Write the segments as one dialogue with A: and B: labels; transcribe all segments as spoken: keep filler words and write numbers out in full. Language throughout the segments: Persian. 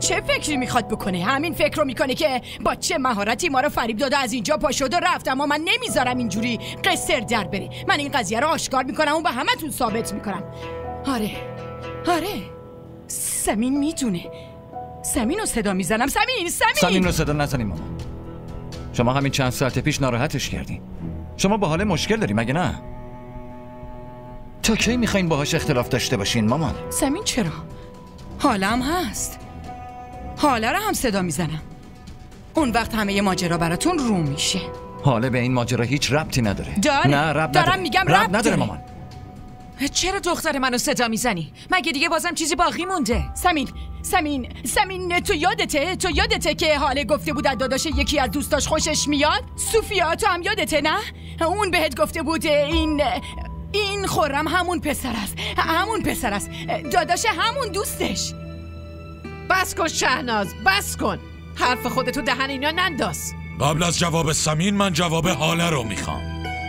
A: چه فکری میخواد بکنه؟ همین فکر رو میکنه که با چه مهارتی ما رو فریب داده از اینجا پا شد و رفت، اما من نمیذارم اینجوری قصر در بره. من این قضیه رو آشکار میکنم و به همتون ثابت میکنم. آره آره سمین میدونه. سمین رو صدا میزنم. سمین سمین
B: سمین رو صدا نزنیم مامان. شما همین چند ساعت پیش ناراحتش کردین. شما با حال مشکل داری مگه نه؟ تا کی میخواین باهاش اختلاف داشته باشین مامان؟
A: سمین چرا؟ حالم هست. حالا رو هم صدا میزنم. اون وقت همه ی ماجرا براتون رو میشه.
B: حالا به این ماجرا هیچ ربطی نداره.
A: داره.
B: نه ربط نداره.
A: دارم میگم
B: ربط
A: ربط
B: نداره مامان.
C: چرا دختر منو صدا میزنی؟ مگه دیگه بازم چیزی باقی مونده؟
A: سمین سمین سمین تو یادته؟ تو یادته که حاله گفته بود از داداش یکی از دوستاش خوشش میاد؟ سوفیا تو هم یادته نه؟ اون بهت گفته بود این این خرم همون پسر است. همون پسر است. داداش همون دوستش.
D: بس کن شهناز، بس کن. حرف خودتو دهن اینا ننداز.
E: قبل از جواب سمین من جواب حاله رو میخوام.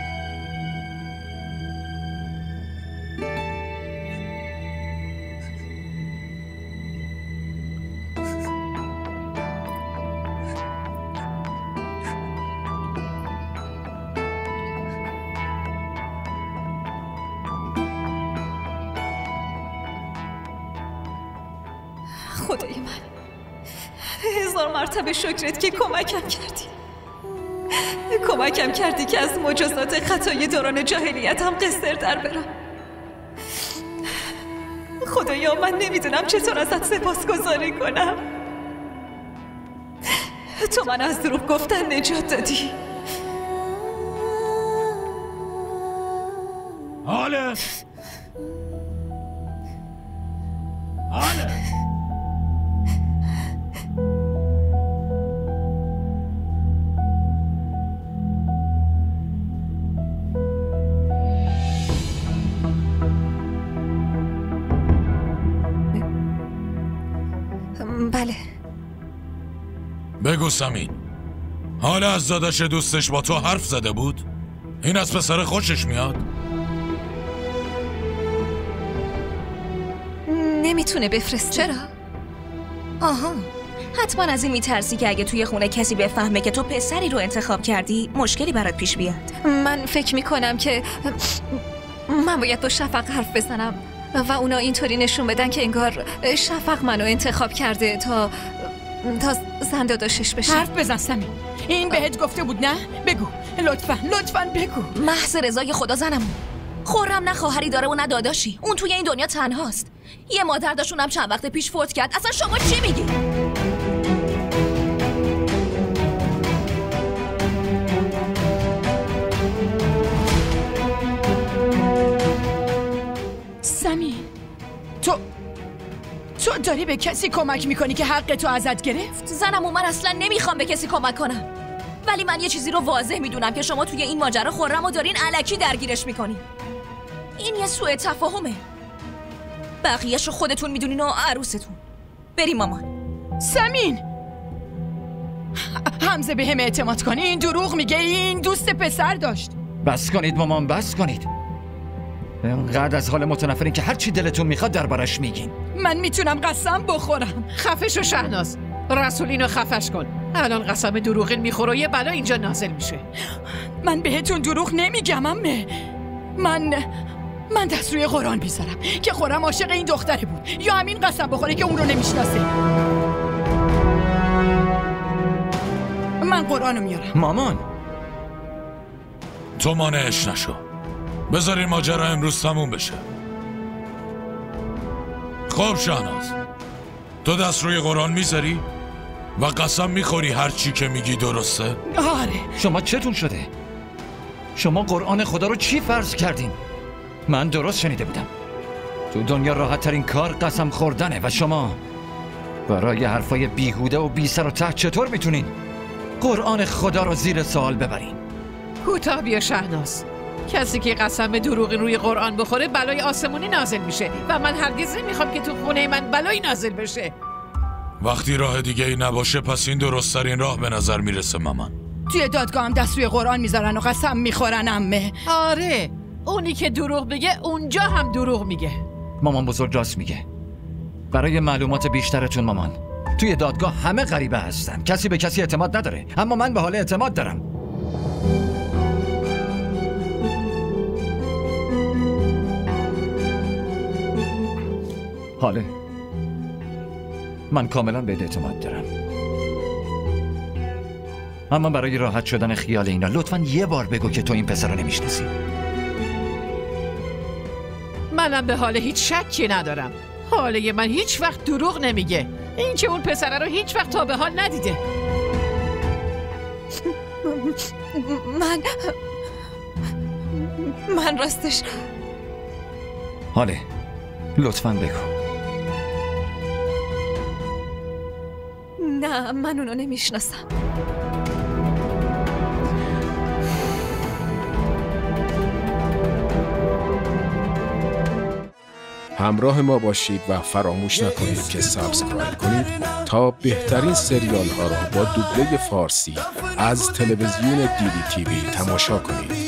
F: خدای من، هزار مرتبه شکرت که کمکم کردی. کمکم کردی که از مجازات خطای دوران جاهلیتم قصر در برم. خدایا من نمیدونم چطور ازت سپاسگزاری کنم. تو من از دروغ گفتن نجات دادی.
E: حاله حاله
F: بله.
E: بگو سمین، حالا از داداش دوستش با تو حرف زده بود؟ این از پسر خوشش میاد؟
F: نمیتونه بفرست.
G: چرا؟ آها، حتما از این میترسی که اگه توی خونه کسی بفهمه که تو پسری رو انتخاب کردی مشکلی برات پیش بیاد.
F: من فکر میکنم که من باید با شفق حرف بزنم و اونا اینطوری نشون بدن که انگار شفق منو انتخاب کرده تا تا زن داداشش بشه.
A: حرف بزن سمین. این بهت گفته بود نه؟ بگو لطفاً لطفاً بگو.
G: محض رضای خدا زنمون. خرم نه خواهری داره و نه داداشی. اون توی این دنیا تنهاست. یه مادر داشت اونم چند وقت پیش فوت کرد. اصلا شما چی میگی؟
A: سمین تو تو داری به کسی کمک میکنی که حق تو ازت گرفت؟
G: زنم و من اصلا نمیخوام به کسی کمک کنم، ولی من یه چیزی رو واضح میدونم که شما توی این ماجرا خرم و دارین الکی درگیرش میکنین. این یه سوء تفاهمه. بقیه‌شو خودتون میدونین و عروستون. بریم مامان.
A: سمین حمزه به هم اعتماد کنی. این دروغ میگه. این دوست پسر داشت.
B: بس کنید مامان، بس کنید. اینقدر از حال متنفرین که هر چی دلتون میخواد دربارش میگین.
A: من میتونم قسم بخورم.
D: خفش و شهناز، رسولینو خفش کن. الان قسم دروغین میخوره و یه بلا اینجا نازل میشه.
A: من بهتون دروغ نمیگم امه. من من دست روی قرآن بیزارم که خورم عاشق این دختره بود، یا همین قسم بخوره که اون رو نمیشناسه. من قرآنو میارم.
B: مامان
E: تو مانعش نشو. بذارین ماجرا امروز تموم بشه. خب شهناز، تو دست روی قرآن میذاری و قسم میخوری هر چی که میگی درسته؟
A: آره.
B: شما چتون شده؟ شما قرآن خدا رو چی فرض کردین؟ من درست شنیده بودم تو دنیا راحت ترین کار قسم خوردنه و شما برای حرفای بیهوده و بی سر و ته چطور میتونین قرآن خدا رو زیر سوال ببرین؟
D: کوتاه بیا شهناز. کسی که قسم دروغی روی قرآن بخوره بلای آسمونی نازل میشه و من هرگز نمیخوام که تو خونه من بلایی نازل بشه.
E: وقتی راه دیگه ای نباشه پس این درست ترین راه به نظر میرسه مامان.
A: توی دادگاه هم دست روی قرآن میذارن و قسم میخورن امه.
D: آره، اونی که دروغ میگه اونجا هم دروغ میگه.
B: مامان بزرگ راست میگه. برای معلومات بیشترتون مامان، توی دادگاه همه غریبه هستن، کسی به کسی اعتماد نداره، اما من به حال اعتماد دارم. حاله من کاملا به اعتماد دارم، اما برای راحت شدن خیال اینا لطفاً یه بار بگو که تو این پسر رو نمیشناسی.
D: منم به حال هیچ شکی ندارم. حاله من هیچ وقت دروغ نمیگه. این که اون پسره رو هیچ وقت تا به حال ندیده.
F: من من راستش
B: حاله لطفاً بگو.
F: نه من اونو نمیشناسم.
H: همراه ما باشید و فراموش نکنید که سابسکرایب کنید تا بهترین سریال ها را با دوبله فارسی از تلویزیون دی دی تی وی تماشا کنید.